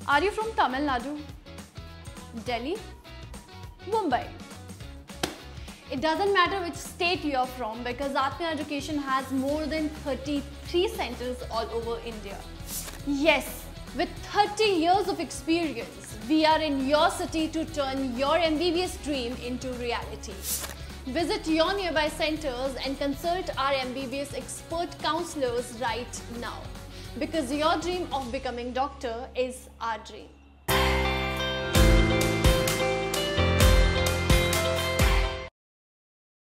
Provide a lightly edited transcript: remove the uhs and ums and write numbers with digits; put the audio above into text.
Are you from Tamil Nadu, Delhi, Mumbai? It doesn't matter which state you are from because Atmia Education has more than 33 centers all over India. Yes, with 30 years of experience, we are in your city to turn your MBBS dream into reality. Visit your nearby centers and consult our MBBS expert counselors right now because your dream of becoming doctor is our dream.